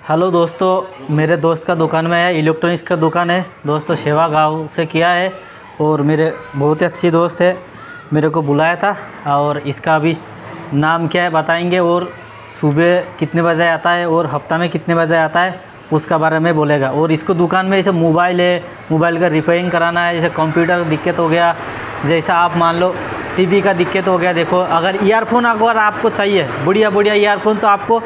Hello दोस्तों, मेरे दोस्त का दुकान में है, इलेक्ट्रॉनिक्स का दुकान है दोस्तों। सेवा गांव से किया है और मेरे बहुत ही अच्छी दोस्त है, मेरे को बुलाया था। और इसका अभी नाम क्या है बताएंगे, और सुबह कितने बजे आता है और हफ्ता में कितने बजे आता है उसका बारे में बोलेगा। और इसको दुकान में जैसे मोबाइल है, मोबाइल का रिपेयरिंग कराना है, जैसे कंप्यूटर का दिक्कत हो गया, जैसा आप मान लो टीवी का दिक्कत हो गया। देखो, अगर ईयरफोन अगर आपको चाहिए बढ़िया ईयरफोन, तो आपको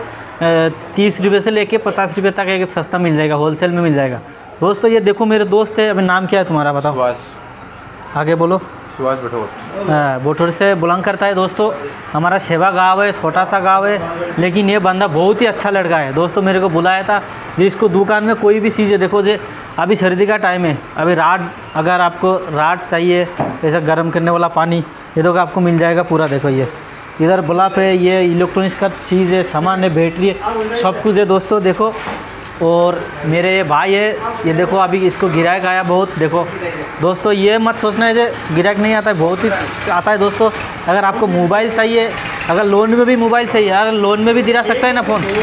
30 रुपये से लेके 50 रुपये तक एक सस्ता मिल जाएगा, होलसेल में मिल जाएगा दोस्तों। ये देखो मेरे दोस्त है। अभी नाम क्या है तुम्हारा बताओ? सुभाष। आगे बोलो। सुभाष बठोर। बोठोर से बिलोंग करता है दोस्तों। हमारा सेवा गांव है, छोटा सा गांव है, लेकिन ये बंदा बहुत ही अच्छा लड़का है दोस्तों। मेरे को बुलाया था जिसको दुकान में कोई भी चीज़ है। देखो जे अभी सर्दी का टाइम है, अभी राड, अगर आपको राड चाहिए ऐसा गर्म करने वाला पानी, ये तो आपको मिल जाएगा पूरा। देखो ये इधर बल्ब है, ये इलेक्ट्रॉनिक्स का चीज़ है, सामान है, बैटरी है, सब कुछ है दोस्तों। देखो, और मेरे ये भाई है, ये देखो अभी इसको गिराक आया बहुत। देखो दोस्तों, ये मत सोचना है जो गिराक नहीं आता है, बहुत ही आता है दोस्तों। अगर आपको मोबाइल चाहिए, अगर लोन में भी मोबाइल चाहिए, अगर लोन में भी दिला सकता है ना फ़ोन,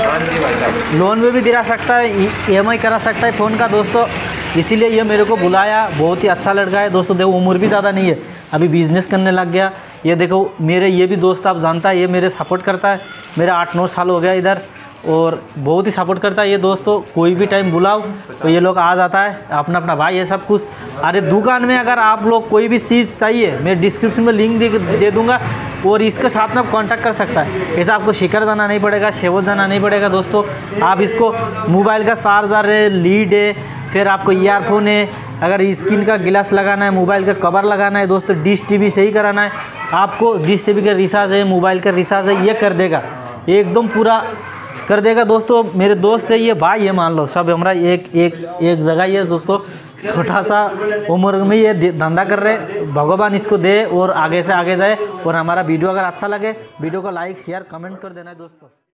लोन में भी दिला सकता है, EMI करा सकता है फ़ोन का दोस्तों। इसीलिए ये मेरे को बुलाया, बहुत ही अच्छा लड़का है दोस्तों। देखो उम्र भी ज़्यादा नहीं है, अभी बिज़नेस करने लग गया। ये देखो मेरे ये भी दोस्त आप जानता है, ये मेरे सपोर्ट करता है, मेरा 8-9 साल हो गया इधर, और बहुत ही सपोर्ट करता है ये दोस्तों। कोई भी टाइम बुलाओ तो ये लोग आ जाता है, अपना भाई है सब कुछ। अरे दुकान में अगर आप लोग कोई भी चीज़ चाहिए, मैं डिस्क्रिप्शन में लिंक दे दूँगा, और इसके साथ में आप कॉन्टैक्ट कर सकता है। ऐसा आपको शिकर जाना नहीं पड़ेगा, शेवत जाना नहीं पड़ेगा दोस्तों। आप इसको मोबाइल का चार्जर है, लीड है, फिर आपको ईयरफोन है, अगर स्क्रीन का गिलास लगाना है, मोबाइल का कवर लगाना है दोस्तों, डिश टीवी सही कराना है आपको, डिश टीवी का रिचार्ज है, मोबाइल का रिचार्ज है, ये कर देगा, एकदम पूरा कर देगा दोस्तों। मेरे दोस्त है, ये भाई है, मान लो सब हमारा एक जगह ही है दोस्तों। छोटा सा उम्र में ये धंधा कर रहे, भगवान इसको दे और आगे से आगे जाए। और हमारा वीडियो अगर अच्छा लगे, वीडियो को लाइक शेयर कमेंट कर देना है दोस्तों।